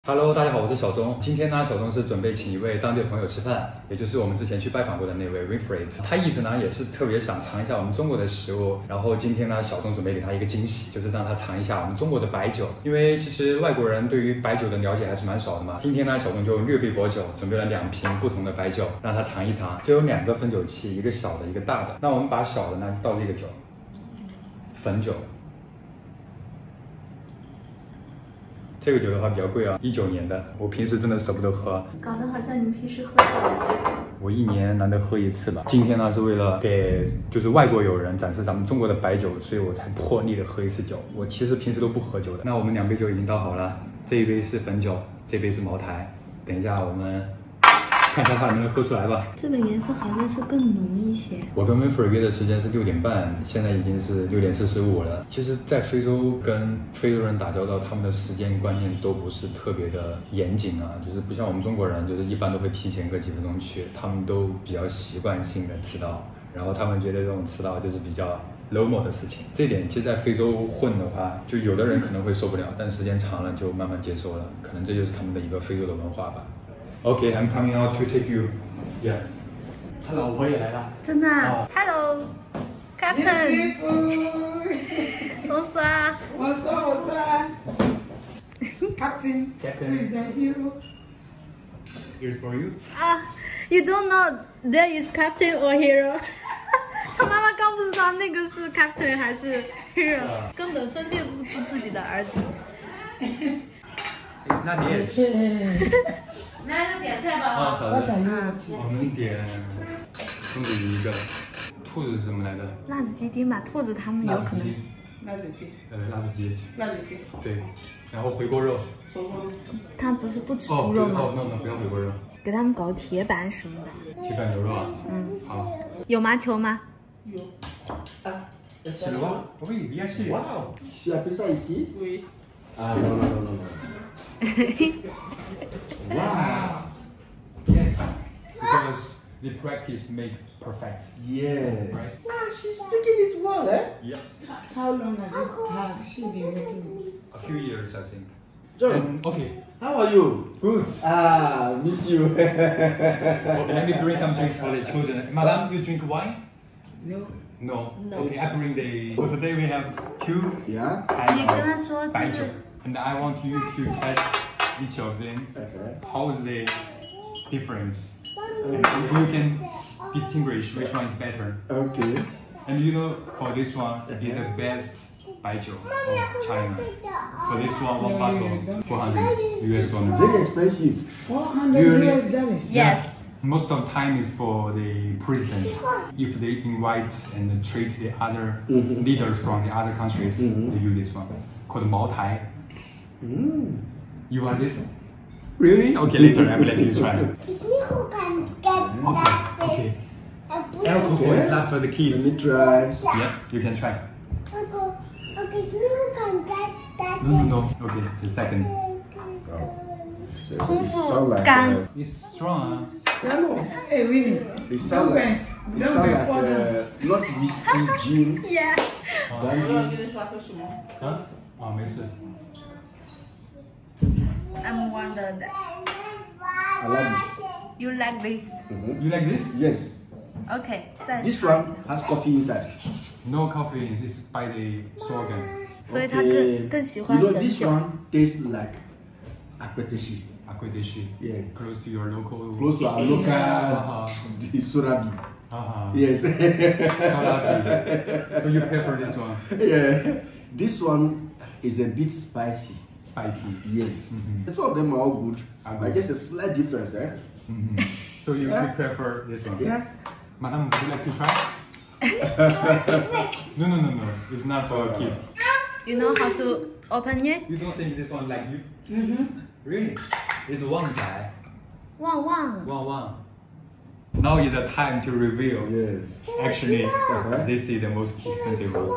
Hello， 大家好，我是小钟。今天呢，小钟是准备请一位当地的朋友吃饭，也就是我们之前去拜访过的那位 Winfred。他一直呢也是特别想尝一下我们中国的食物，然后今天呢，小钟准备给他一个惊喜，就是让他尝一下我们中国的白酒。因为其实外国人对于白酒的了解还是蛮少的嘛。今天呢，小钟就略备薄酒，准备了2瓶不同的白酒，让他尝一尝。就有2个分酒器，一个小的，一个大的。那我们把小的呢倒这个酒，汾酒。这个酒的话比较贵啊，19年的，我平时真的舍不得喝。 搞得好像你平时喝酒一样。 我1年难得喝1次吧。今天呢是为了给就是外国友人展示咱们中国的白酒，所以我才破例的喝1次酒。我其实平时都不喝酒的。那我们2杯酒已经倒好了，这一杯是汾酒，这杯是茅台。等一下我们看一下它能不能喝出来吧。 这个颜色好像是更浓一些。 我跟 Winfred 约的时间是6点半，现在已经是6点45了。其实，在非洲跟非洲人打交道，他们的时间观念都不是特别的严谨啊，就是不像我们中国人，就是一般都会提前个几分钟去，他们都比较习惯性的迟到，然后他们觉得这种迟到就是比较 normal 的事情。这点其实，在非洲混的话，就有的人可能会受不了，但时间长了就慢慢接受了，可能这就是他们的一个非洲的文化吧。Okay, I'm coming out to take you. Yeah. 他老婆也来了。 真的啊？Hello, Captain. Bonsoir. Bonsoir. Captain. Who is the hero? Here's for you. You don't know there is Captain or hero. 他妈妈刚不知道那个是 Captain 还是 hero， 根本分辨不出自己的儿子。 It's not yet. 来点菜吧。 好的。我们点松子鱼1个，兔子是什么来的？ 辣子鸡丁吧，兔子他们有可能。 辣子鸡。 辣子鸡。 辣子鸡。 对，然后回锅肉。 回锅肉。 他不是不吃猪肉吗？ no，不要回锅肉。 给他们搞铁板什么的。 铁板牛肉啊？好。 有麻球吗？ 有。 C'est le voir? Oui, bien sûr. Waouh! Tu as fait ça ici? Oui. Ah non. Wow. Yes, because the practice make perfect. Yes. Right? Ah, she's speaking it well, eh? Yeah. How long has she been making it? A few years, I think. John, Okay. how are you? Good. Ah, miss you. Okay, let me bring some drinks for the children. Madam, you drink wine? No. No. Okay, I bring the. So today we have 2 Yeah? 你跟他说就白酒是 and I want you to test each of them. Okay. How is the difference? And if you can distinguish which one is better. Okay. And you know, for this one, is the best baijiu of China. For this one bottle, 400 US dollars. Very expensive. 400 US dollars. Yes. Most of the time is for the president. If they invite and treat the other leaders from the other countries, they use this one called Mao Tai. You want this? Really? Okay, later I will let you try. Okay. Alcohol is not for the Let kids. me try. Yeah, you can try. No. Okay, the second. It sound like It's strong. no. Hey, Winnie. It sound like not whiskey, gin. Yeah. Brandy. 啊？啊，没事。 I'm wondered. I like this. You like this? You like this? Yes. Okay. 再 This 尝 one has coffee inside. No coffee. This is by the slogan. 所以他 Okay. 更喜欢 You know 汾 this 酒。 one tastes like akweteshi. Akwedeshi. Yeah. Close to your local. Close to our local Sorabi. Haha. Yes. So you prefer this one? Yeah. This one is a bit spicy. Spicy. Yes. The two of them are all good. Are But good. just a slight difference, eh? So you prefer this one? Yeah. Madam, would you like to try? No. It's not for kids. You know how to open it? You don't think this one like you? Really? It's Wang Zai. 旺旺。 Wang. Now is the time to reveal. Yes. Actually, this is the most expensive one.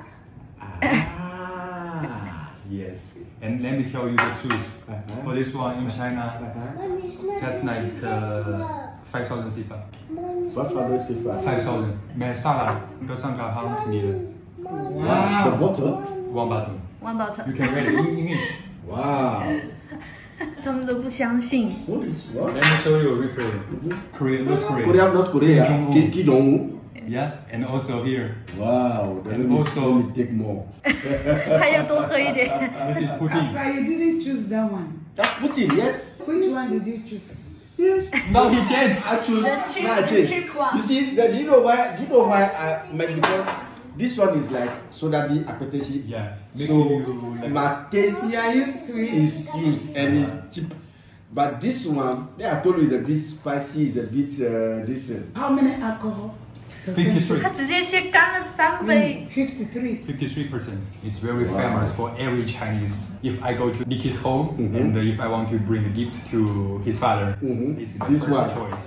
Ah. Yes. And let me tell you the truth. For this one in China, just like 5,000 sifa. What father say? 5,000. Mais ça là, 240 000. The bottle? One bottle. One bottle. You can read it in English. Wow. 他们都不相信。 What is what? Let me show you a refrain. Korea, North Korea. Korea, North Korea. Kim Jong-un. Yeah, and also here. Wow. Then And let me also- take more. 还要多喝一点。 This is pudding. But you didn't choose that one. That's Putin, yes. Which one did you choose? Yes. Now he changed. I choose. The cheap- Now I the change. cheap one. You see, then you know why? Because this one is like soda bean appetizer. Yeah. So my taste You are used to it. is used and it's cheap. But this one, I told you, is a bit spicy. Is a bit this. How many alcohol? 53. 他直接先干了3杯。 53. 53%. It's very Wow. famous for every Chinese. If I go to Nicky's home and if I want to bring a gift to his father, this is the This first one. choice.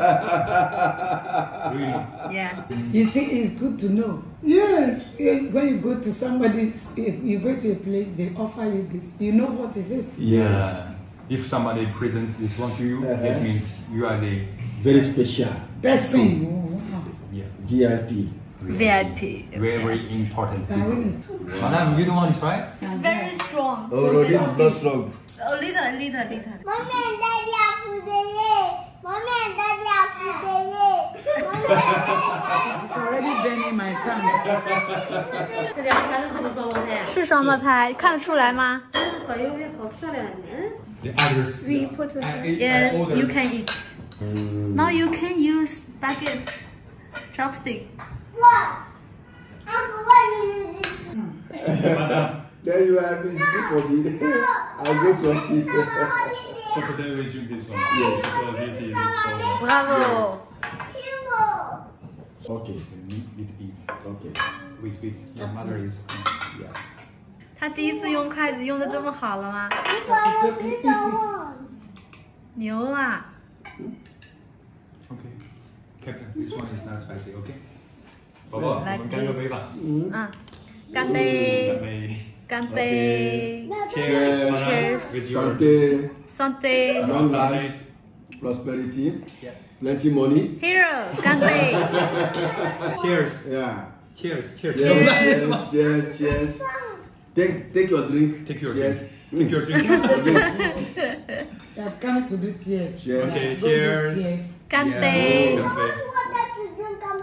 Really? Yeah. You see, it's good to know. Yes. When you go to somebody's, you go to a place, they offer you this. You know what is it? Yes. If somebody presents this one to you, it means you are the Very special. Person. Oh, wow. VIP. VIP. very important I people. really. Madam, you don't want to try? It's very strong. Oh no, this is not strong. A little. Mommy and Daddy are food Mommy and Daddy are food It's already burning my tongue. 这两盘子是不是双胞胎？ 是双胞胎，看得出来吗好优美，好漂亮。嗯。 The others. We put Yes, you can eat. Now you can use baguette, chopstick. What? Uncle, what do you do? There you are, Miss good for me. I'll go to office. So today we drink this one. Yes. Because this is for Bravo. Kimbo. Okay. meat with beef. Okay. With your mother is. Yeah. 他第一次用筷子用的这么好了吗？ Because these are ones. 牛啊！ Okay. Captain, this one is not spicy, okay? 宝宝，我 Like 们干个杯吧。 嗯，干杯，干杯 Cheers. Cheers. With your Santé, ，Santé。 long life, prosperity, plenty money. Hero，干杯。 Cheers. Yeah. Cheers. Cheers. Yes. Take your drink. Take your Yes. drink. Take your drink. You have come to do tears. Yes. Okay, Go do cheers. tears. 干 Yeah. 杯。 I want water to drink. I'm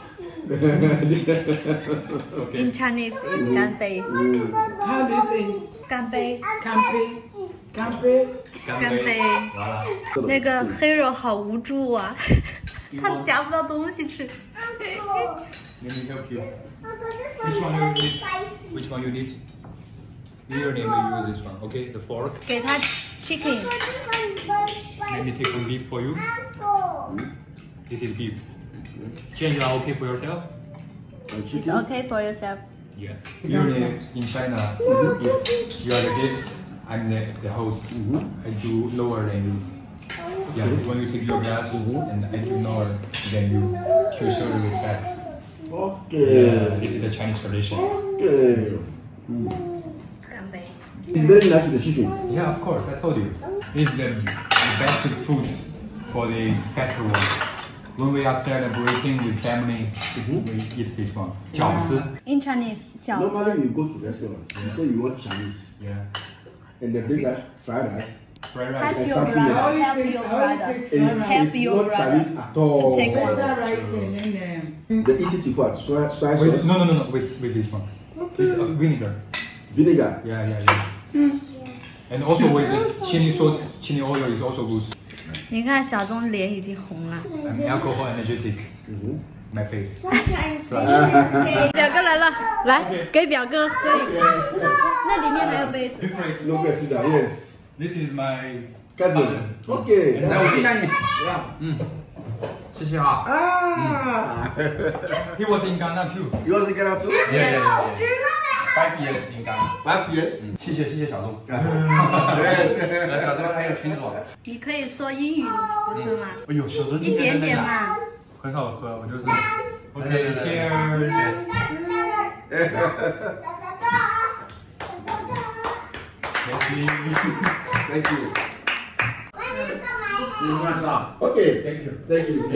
thirsty. In Chinese is 干杯， How do you say it? 干杯， Campe. Campe. 干杯。 完了。 那个 Hero 好无助啊，他夹不到东西吃。 Uncle, Let me help you. Uncle, this Which one one you is need? spicy. Which one you need? Your name will use this one. Okay, the fork. 给他 chicken， Uncle, this one is very Let me spicy. take some beef for you. Uncle. This is beef. Jen, you are okay for yourself? And it's chicken. okay for yourself. Yeah. Usually in China, if you are the guest, I'm the host. I do lower than you. Yeah, when you take your glass and I do lower than you to show the respect. Okay. This is the Chinese tradition. Okay. 干杯。 It's very nice with the chicken. Yeah, of course, I told you. It's the best food for the festival. When we are celebrating with family, we eat this one. 饺子. In Chinese 饺子。 Normally you go to restaurants, you say you want Chinese, Yeah. and they bring that fried rice. Fried Help rice. your something brother. else. Help your brother. It's, Help it's your not brother Chinese at all. to take one. Special rice and then They eat it with what? Soy sauce? Wait, no, with this one. It's vinegar. Vinegar. Yeah. And also with the chili sauce, chili oil is also good. 你看小钟脸已经红了。 I'm alcohol energetic. My face. Sometimes Right. 表哥来了，来给表哥喝一个。那里面还有杯子。 No consider, yes. This is my Cousin. Okay. 来，我亲干你。 Yeah. 谢谢啊。 Ah. He was in Ghana too. You want to get out too? Yeah. 5 years in Ghana. 5 years. 谢谢小钟。 Yes. 小钟还有群主。 你可以说英语不是吗？ 哎呦，小钟一点点嘛。 很少喝，我就是。Okay, cheers. Thank you. Okay. Thank you. Thank you.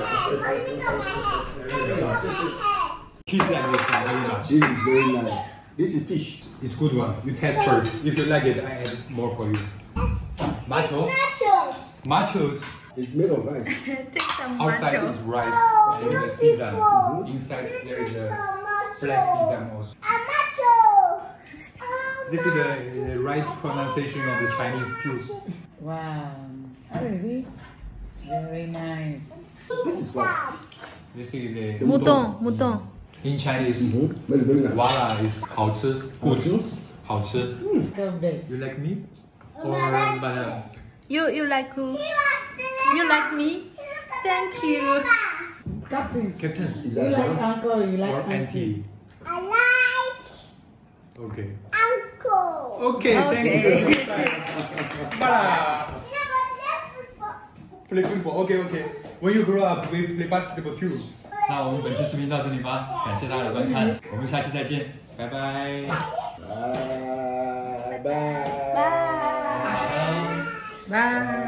Cheese and this one very much. This is very nice. This is fish. It's good one. You taste first. If you like it, I add more for you. Macho. Nachos. Machos. It's made of rice. Take some Outside macho. is rice Oh, and the beautiful. sesame. Inside there is a black sesame also. A nacho. This is the right pronunciation of the Chinese juice. Wow. How is it? Very nice. This is what? This is the 木洞，木洞。 In Chinese, Very, very nice. wala is 好吃 good 好吃 Look this. You like me? Or banana? You like who? You like me? Thank you. Captain. Captain Is You that like one? uncle, you like or auntie. auntie? I like Okay. uncle. Okay, thank you. Bala. Play football. Okay, okay. When you grow up, we play basketball too. 那我们本期视频到这里吧，感谢大家的观看，我们下期再见，拜拜。 Bye. Bye. Bye.